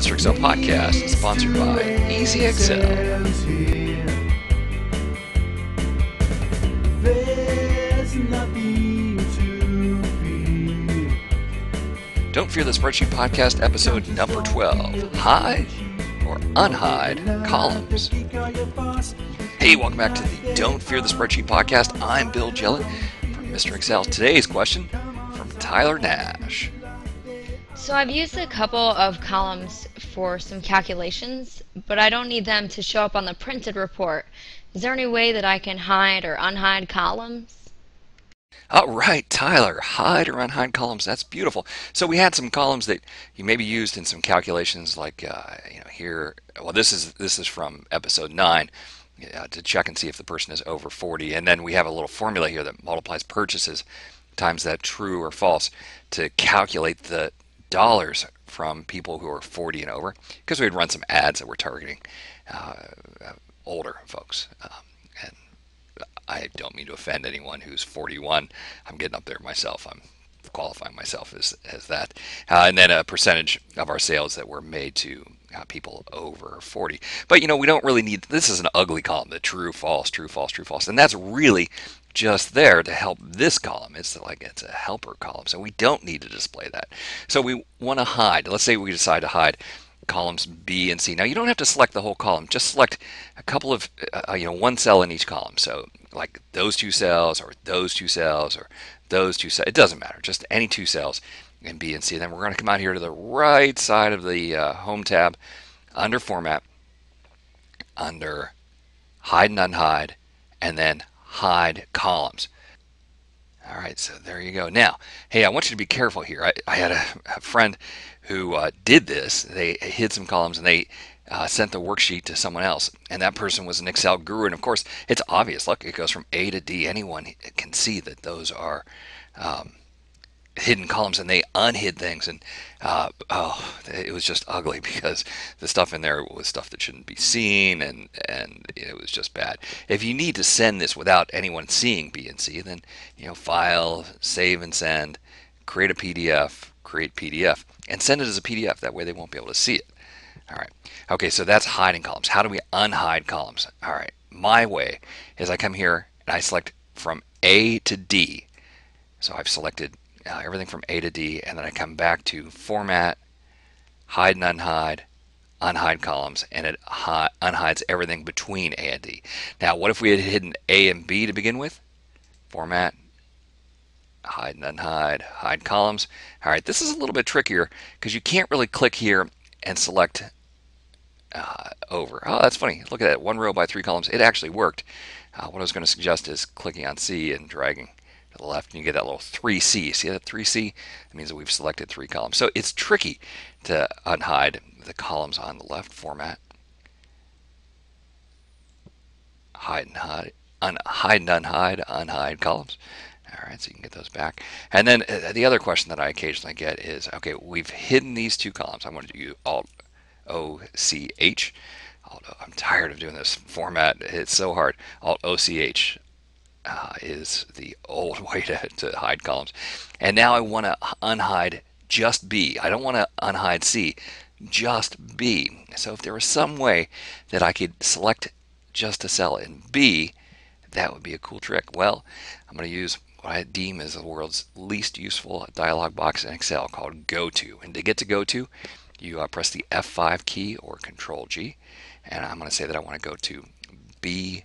Mr. Excel podcast is sponsored by Easy Excel. Don't Fear the Spreadsheet podcast, episode number 12, Hide or Unhide Columns. Hey, welcome back to the Don't Fear the Spreadsheet podcast. I'm Bill Jelen from Mr. Excel. Today's question from Tyler Nash. So I've used a couple of columns for some calculations, but I don't need them to show up on the printed report. Is there any way that I can hide or unhide columns? All right, Tyler, hide or unhide columns. That's beautiful. So we had some columns that you maybe used in some calculations, like here. Well, this is from episode 9 to check and see if the person is over 40, and then we have a little formula here that multiplies purchases times that true or false to calculate the dollars from people who are 40 and over, because we'd run some ads that were targeting older folks. And I don't mean to offend anyone who's 41. I'm getting up there myself. I'm qualifying myself as that. And then a percentage of our sales that were made to people over 40. But we don't really need, this is an ugly column, the true, false, true, false, true, false. And that's really just there to help this column. It's a helper column, so we don't need to display that. So we want to hide. Let's say we decide to hide columns B and C. Now you don't have to select the whole column. Just select a couple of one cell in each column. So like those two cells, or those two cells, or those two cells. It doesn't matter. Just any two cells in B and C. And then we're going to come out here to the right side of the Home tab, under Format, under Hide and Unhide, and then Hide Columns. All right, so there you go. Now, hey, I want you to be careful here. I had a friend who did this. They hid some columns and they sent the worksheet to someone else, and that person was an Excel guru. And of course, it's obvious. Look, it goes from A to D. Anyone can see that those are hidden columns, and they unhid things, and it was just ugly because the stuff in there was stuff that shouldn't be seen, and it was just bad. If you need to send this without anyone seeing B and C, then File, Save and Send, create a PDF, create PDF, and send it as a PDF. That way they won't be able to see it. All right. Okay, so that's hiding columns. How do we unhide columns? All right. My way is I come here and I select from A to D. So I've selected everything from A to D, and then I come back to Format, Hide and Unhide, Unhide Columns, and it unhides everything between A and D. Now, what if we had hidden A and B to begin with? Format, Hide and Unhide, Hide Columns. All right, this is a little bit trickier because you can't really click here and select over. Oh, that's funny. Look at that, 1 row by 3 columns. It actually worked. What I was going to suggest is clicking on C and dragging to the left, and you get that little 3C. See that 3C? That means that we've selected 3 columns. So it's tricky to unhide the columns on the left. Format, Hide and Hide, Hide and Unhide, Unhide Columns. All right, so you can get those back. And then the other question that I occasionally get is, okay, we've hidden these 2 columns. I'm going to do Alt-O-C-H. I'm tired of doing this format. It's so hard. Alt-O-C-H. Is the old way to hide columns. And now I want to unhide just B. I don't want to unhide C, just B. So if there was some way that I could select just a cell in B, that would be a cool trick. Well, I'm going to use what I deem as the world's least useful dialog box in Excel called Go To. And to get to Go To, you press the F5 key or Control G, and I'm going to say that I want to go to B4.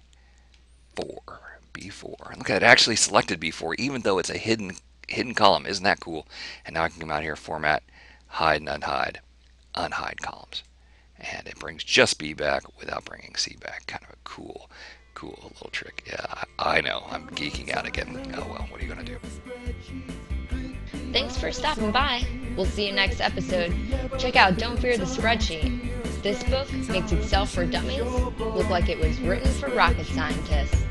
B4. And look at it, actually selected B4 even though it's a hidden column. Isn't that cool? And now I can come out here, Format, Hide and Unhide, Unhide Columns. And it brings just B back without bringing C back. Kind of a cool little trick. Yeah, I know. I'm geeking out again. Oh well, what are you going to do? Thanks for stopping by. We'll see you next episode. Check out Don't Fear the Spreadsheet. This book makes Excel for dummies look like it was written for rocket scientists.